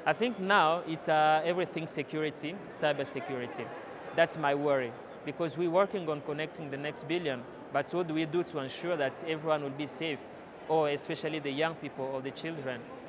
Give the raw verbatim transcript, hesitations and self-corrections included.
I think now it's uh, everything security, cyber security. That's my worry, because we're working on connecting the next billion, but what do we do to ensure that everyone will be safe, or especially the young people or the children?